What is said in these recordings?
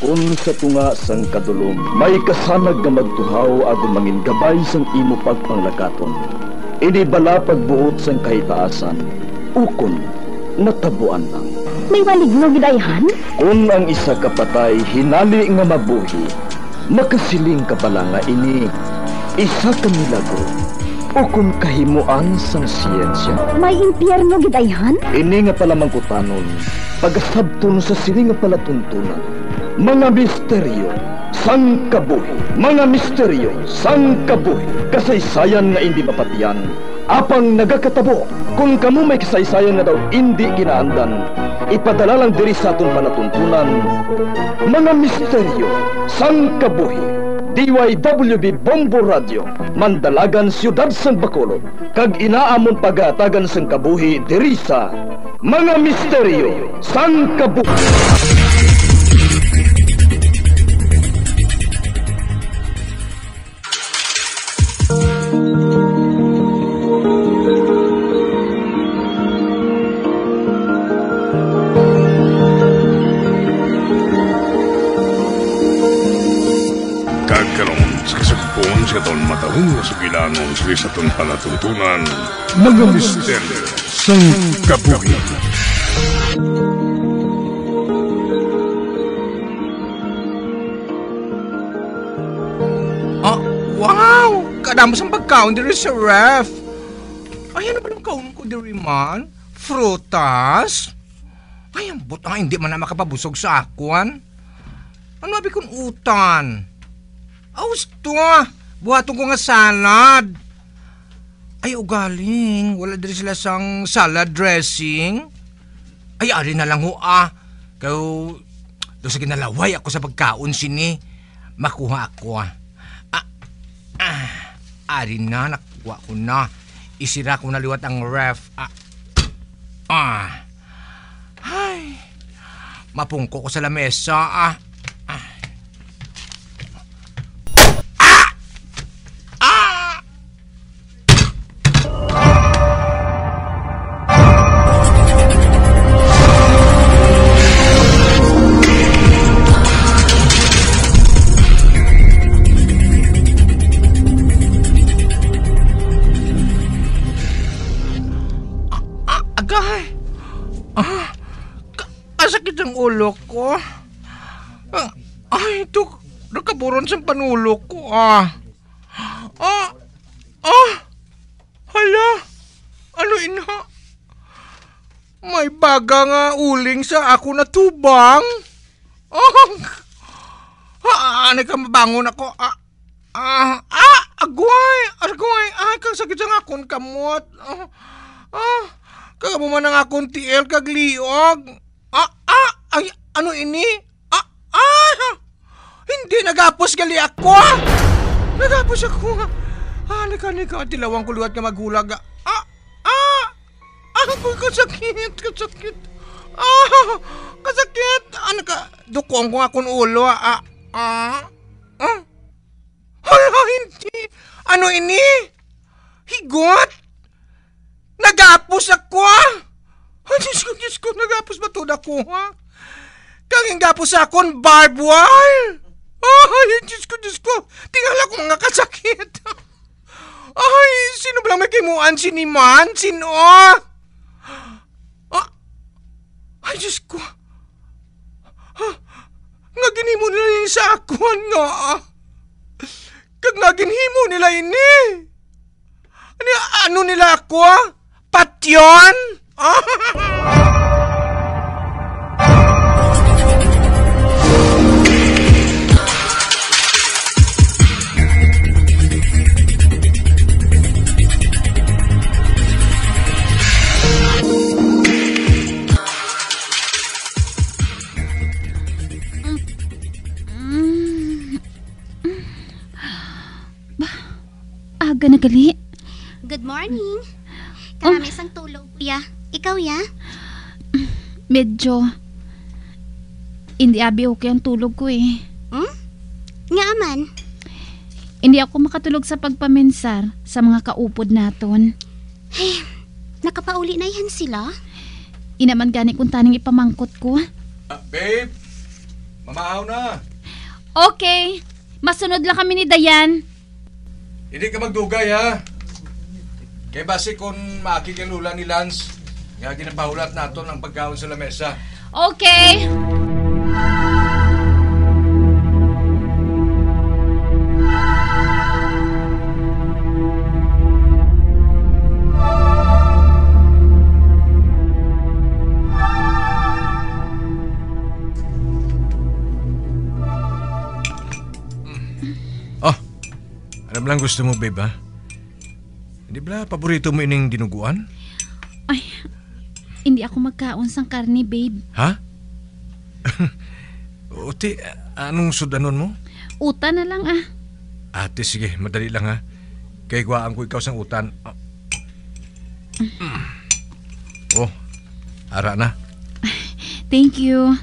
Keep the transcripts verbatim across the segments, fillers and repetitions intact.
Kung sa tunga sang kadulom, may kasanag nga magtuhaw agon mangin gabay sang imo pagpanglakaton. Ini bala pagbuot sang kahitaasan, ukon natabuan lang. May maligno gidayhan? Kung ang isa kapatay hinali nga mabuhi, makasiling ka pala nga ini isa ka milagro o kung kahimuan sang siyensya. May impyerno gidayhan? Ini nga pala mangkutanon, pagasabton sa sini nga pala tuntunan. Mga misteryo sang kabuhi, mga misteryo sang kabuhi, kasaysayan nga hindi mapatiyan, apang nagakatabo. Kung kamo may kasaysayan nga daw hindi ginaandan, ipadala lang diri sa atong palatuntunan. Mga misteryo sang kabuhi. D Y W B Bombo Radio, Mandalagan, Siyudad sang Bacolod, kag inaamon pagatagan sang kabuhi diri sa Mga Misteryo sang Kabuhi. Sa taon matahong sa bilangon sa itong palatuntunan, Mga Misteryo sang Kabuhi. Ah, wow! Kadamos ang pagkaon diri sa ref. Ay, ano ba ng kaon ko diri man? Frutas? Ay, ang buta nga hindi man na makapabusog sa akwan. Ano abi kong utan? Awas to ah! Buhaton ko nga salad. Ay, ugaling. Wala diri sila sang salad dressing. Ay, ari na lang ho ah. Kaya, doon sa ginalaway ako sa pagkaon sini. Makuha ako ah. Ah, ah. Ari na, nakuha ko na. Isira ko na liwat ang ref. Ah. Ah. Ay. Mapungko ko sa lamesa ah. Ulo ko. Ah, ay, ito. Nakaburon sa panulo ko, ah. Ah, ah. Hala. Ano ina? May baga nga uling sa ako na tubang. Ah. Ah, ano ka mabangon ako? Ah, ah, ah, agway. Agway. Ay, kang sakit sa akong kamot. Ah, ah. Kagamo man ang akong tiel kagliog. Ah, ah, ay, ano ini? Ah, ah, hindi nagapos gali ako. Nagapos ako. Ah, nika, nika, tilawang kuluhat ka maghulag. Ah, ah, ah, kasakit, kasakit. Ah, kasakit. Ano ka, dukong ko akong ulo. Ah, ah, ah. Hala, hindi. Ano ini? Higot? Nagapos ako. Ay, Diyos ko, Diyos ko, nagapos ba ito na ko, ha? Kanging gapos akong barbed wire. Ay, Diyos ko, Diyos ko, tingala ko mga kasakit. Ay, sino ba lang may kimuan? Siniman? Sino? Ah, ay, Diyos ko. Ah, nga ginhimo nila yung sa akon, nga. Kag nga ginhimo nila ini. Ano, ano nila ako, patyon? Ah! Aga na gali. Good morning. Karami oh. Sang tulog, kuya. Ikaw, ya? Medyo. Hindi abi okay ang tulog ko eh. Hmm? Nga aman? Hindi ako makatulog sa pagpaminsar sa mga kaupod naton. Hey, nakapauli na yan sila? Inaman gani kung taning ipamangkot ko. Uh, babe? Mamaaw na. Okay. Masunod lang kami ni Dayan. Hindi ka magdugay, ha? Kaya base kung maakig ang lula ni Lance, nga ginapahulat nato ang pagkaon sa lamesa. Okay. Oh, alam lang gusto mo, babe, ha? Hindi ba paborito mo ining dinuguan? Ay, hindi ako magkaon sang karne, babe. Ha? Uti, anong sudanon mo? Uta na lang ah. Ate, sige, madali lang, ha? Kaya gwaan ko ikaw sang utan. Oh, ara na. Thank you.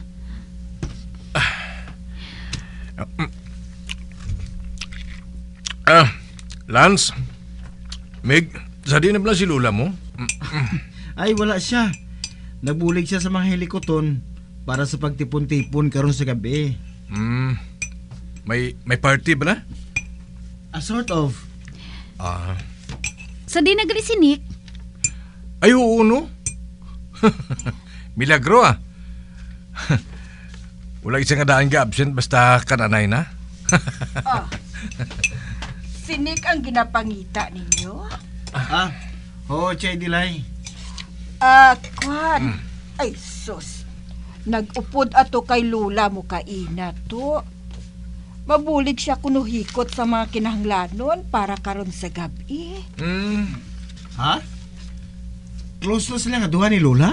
Ah, Lance, Meg, sadi na ba si Lula mo? Ay, wala siya. Nagbulig siya sa mga helikoton para sa pagtipon-tipon karon sa gabi. Hmm, may, may party ba na? A sort of. Ah, Sa di naglisinik, ay, oo, no? Milagro, ah. Wala isang daan ka absent basta kananay na. Ah, sinik ang ginapangita ninyo? Ah, oo, Chay Dilay. Ah, kwan. Ay, sus. Nag-upod ato kay Lula mo kaina to. Mabulig siya kunuhikot sa mga kinahanglanon para karon sa gabi. Hmm, Ha? Close na sila nga duha ni Lola?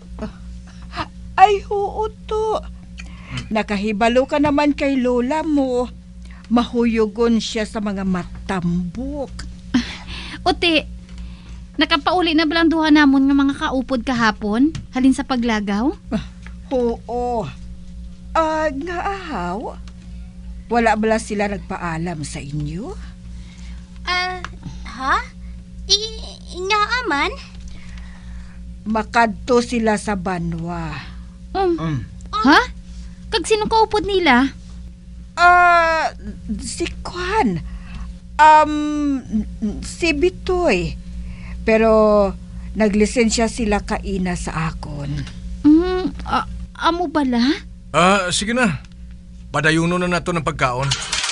Ay, oo to. Nakahibalo ka naman kay Lola mo. Mahuyogon siya sa mga matambok. Uti, nakapauli na balang duha namon nga mga kaupod kahapon, halin sa paglagaw? Oo. Ah, nga ahaw. Wala bala sila nagpaalam sa inyo? Ah, ha? I, nga aman? Makadto sila sa banwa. Um, Um, ha? Kag sino kaupod nila? Ah, si Kwan. Um, si Bitoy. Pero naglisensya sila kaina sa akon. Mm, a- amo bala? ah, sige na. Padayuno na nato ng pagkaon.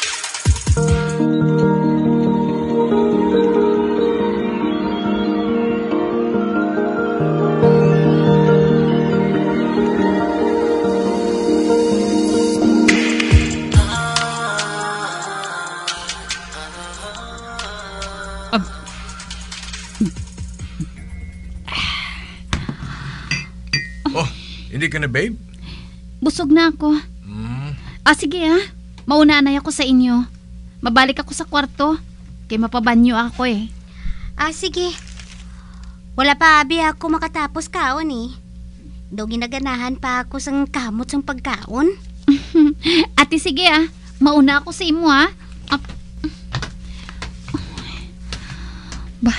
Oh, hindi ka na, babe? Busog na ako. Hmm. Ah, sige ah. Mauna na ako sa inyo. Mabalik ako sa kwarto. Kay mapabanyo ako eh. Ah, sige. Wala pa abi ako makatapos kaon eh. Do ginaganahan pa ako sang kamot sang pagkaon. Ate, sige ah. Mauna ako sa imo ah. Ah. Bah.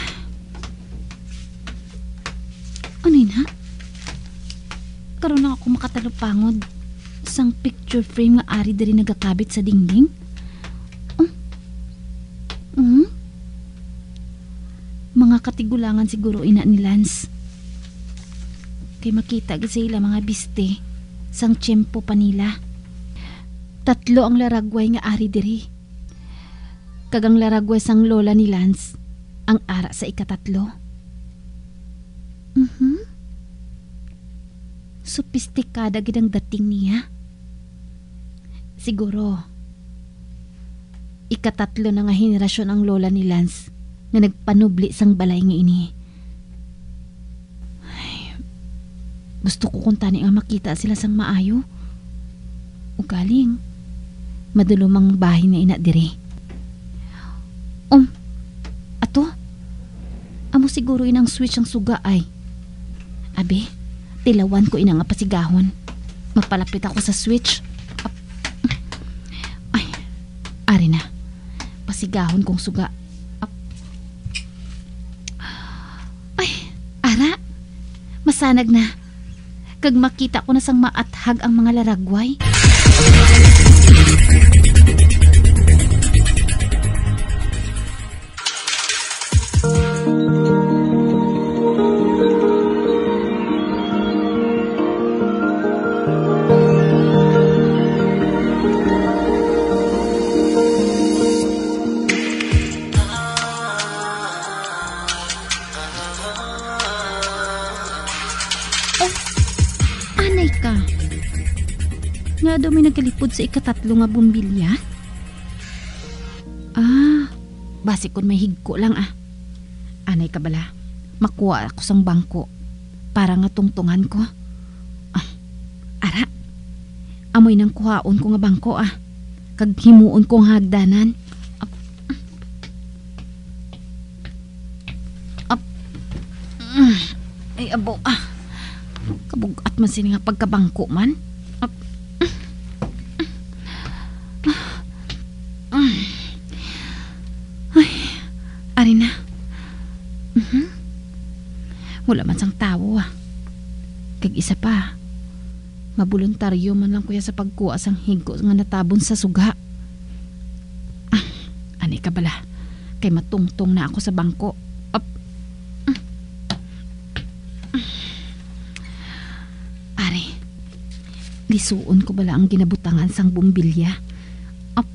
Ano yun ha? Karoon na ako makatalupangod. Sang picture frame nga ari diri nagakabit sa dingding. Oh. Hmm? Mga katigulangan siguro ina ni Lance. Kay makita gid sa ila mga biste sang tiyempo pa nila. Tatlo ang laragway nga ari diri. Kagang laragway sang lola ni Lance ang ara sa ikatatlo. Mhm. Sopistikada gid ang dating niya. Siguro ikatatlo na nga henerasyon ang lola ni Lance nga nagpanubli sang balay nga ini. Ay, gusto ko kung tani nga makita sila sang maayo. Ugaling madulumang bahay na ina diri. Um, ato? Amo siguro inang switch ang suga ay. Abi, tilawan ko ina nga pasigahon. Mapalapit ako sa switch. Ap- Ay, ari na. Pasigahon kong suga. Ap- Ay, ara. Masanag na. Kag makita ko na sang maathag ang mga laragway. daw may nagalipod sa ikatatlo nga bumbilya? Ah, basi kon may higko lang ah. Anay ka bala, makuha ako sang bangko para nga tungtungan ko. Ah, ara, amoy nang kuhaon ko nga bangko ah. Kag himuon kong hagdanan. Up. Up. Ay abo ah. Kabugat man sini nga pagkabangko man. Up. Ay, ari na. Uh-huh. Wala man sang tawo ah. Kag isa pa, mabuluntaryo man lang kuya sa pagkuha sang higko nga natabon sa suga. Ah, ani ka bala, kay matungtong na ako sa bangko. Up. Ari, lisuon ko bala ang ginabutangan sang bumbilya. Up.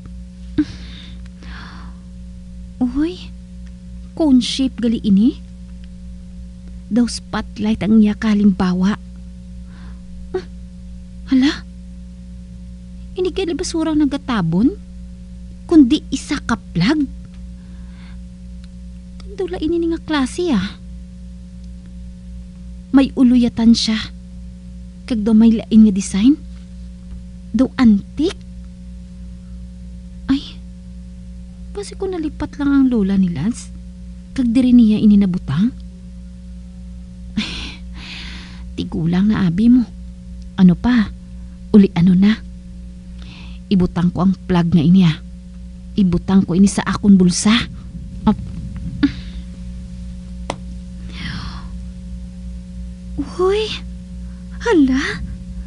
Uy, cone shape gali ini. Daw spotlight ang iya kalimbawa. Ah, hala? Hindi kaya basurang nagatabon? Kundi isa ka plug? Kandula ini nga klase ah. May uluyatan siya. Kag daw may lain nga design. Daw antique. Ay, basi ko nalipat lang ang lola ni Lance. Kag diri niya ininabutang. Tigulang na abi mo. Ano pa? Uli ano na? Ibutang ko ang plug nga ini ah. Ibutang ko ini sa akong bulsa. Op. Uy, hala.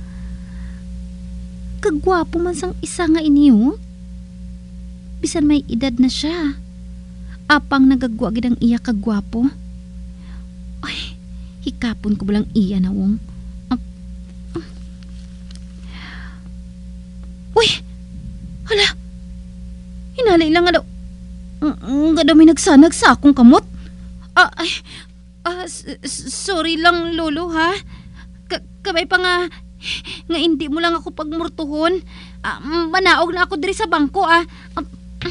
Kagwapo man sang isa nga ini oh. Bisan may edad na siya. Apang nagagwa gid ang iya kagwapo. Ay, hikapon ko balang iya na wong. Uh, uh. Uy! Hala! Hinali lang nga daw. Nga daw may nagsanag sa akong kamot. Ah, ay, ah, sorry lang lolo ha. Ka kabay pa nga, nga hindi mo lang ako pagmurtuhon. Ah, manaog na ako diri sa bangko ah. Ah,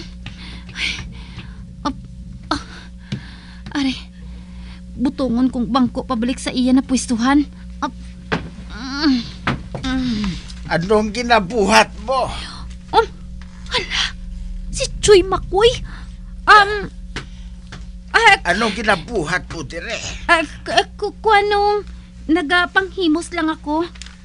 ah, ah, are. Butungon kong bangko pabalik sa iya na pwestuhan. Up. Mm. Mm. Anong ginabuhat mo? Um, hala, si Chuy Makoy. Um, uh, Anong ginabuhat mo dire? Uh, Kuano, nagapanghimos lang ako.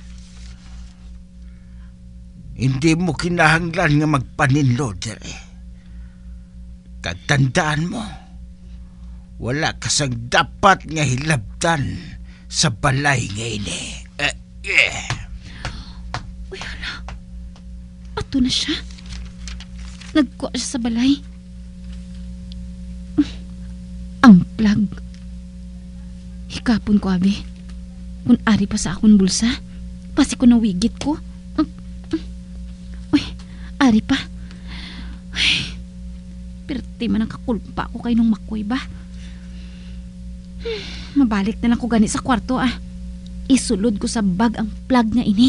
Hindi mo kinahanglan nga magpaninlo dire. Kagtandaan mo, wala kasang dapat nga hilabtan sa balay nga ini. Uh, yeah. Uy, hala. Ato na siya. Nagkuha siya sa balay. Ang plug. Hikapon ko, abi. Kung ari pa sa akong bulsa, pasi ko nawigit ko. Uy, ari pa. Uy, perti man ang kakulpa ko kay nung Makoy ba? Mabalik na lang ko gani sa kwarto ah. Isulod ko sa bag ang plug nga ini.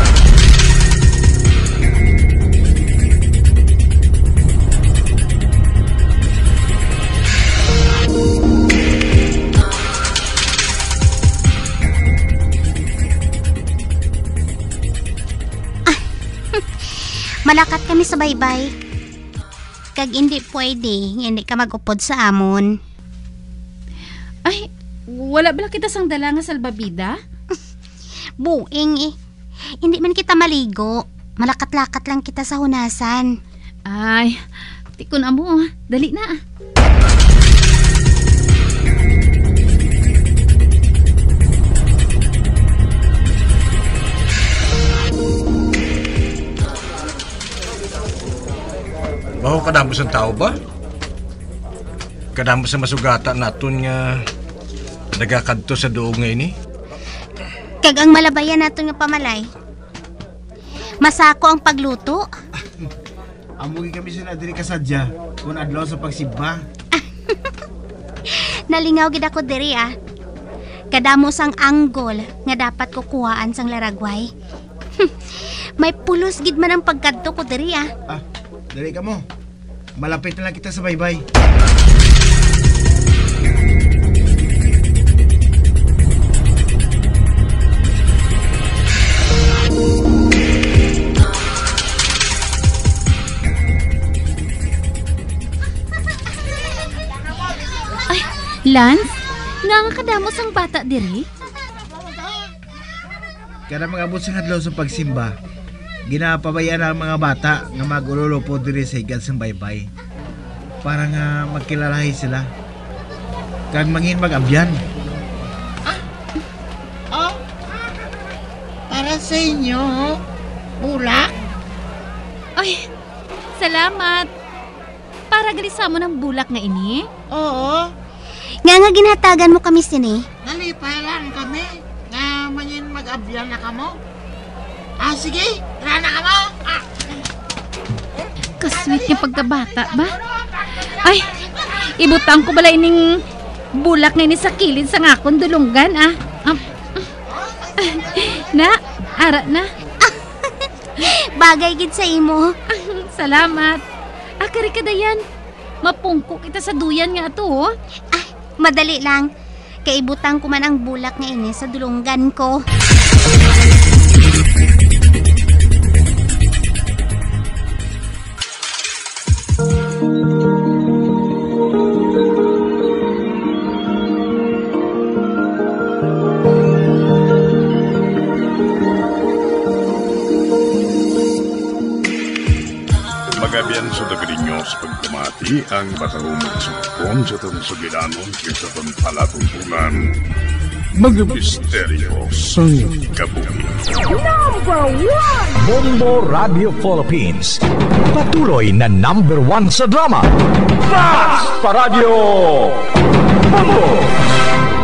Ah, malakat kami sa baybay. Kag hindi pwede, hindi ka magupod sa amon. Ay, wala bala kita sang dala nga salbabida? Buing eh. Hindi man kita maligo. Malakat-lakat lang kita sa hunasan. Ay, tikon amo. Dali na ah. Baho kadamos ang tao ba? Kadamos sa masugata naton nga nagakadto sa duog nga ini? Kag ang malabayan nato nga pamalay. Masako ang pagluto. Amugi kami sila diri kasadya kung adlaw sa pagsimba. Nalingaw gid ako diri ah. Kadamo sang anggol nga dapat kukuhaan sang laragway. May pulos gid man ang pagkadto ko diri ah. Ah, dali ka mo. Malapit na lang kita sa baybay. Ay, Lance, nga nga kadamos ang bata diri? Kada mga abot sa hadlaw sa pagsimba, ginapabayaan ang mga bata nga magulolo po diri sa higad sang baybay. Para nga magkilalahi sila. Kag mangin mag-abyan. Oh, para sa inyo, bulak. Ay, salamat. Para galisa mo ng bulak nga ini? Oo, Nga nga ginhatagan mo kami sini. nalipay lang kami. Nga mangin mag-abyan na kamo. Ah, sige, tara na kamo. Ah. Kasweet niya pagkabata ba? Ay, ibutang ko bala ining bulak nga ini sa kilid sa ngakon dulunggan ah. Um, na, ara na. Bagay gid sa imo. Salamat. Ah, kari ka dayan. Mapungko kita sa duyan nga ato oh. Ah, madali lang. Kaibutang ko man ang bulak nga ini sa dulunggan ko. Magabian sa dagarinyo sa pagkamati ang batahumong sumukon sa itong sugilanon kaysa itong palatuntunan. Mga misteryo sa kabuhi. Bombo Radio Philippines. Patuloy na number one sa drama. Fast pa Radio! Bombo!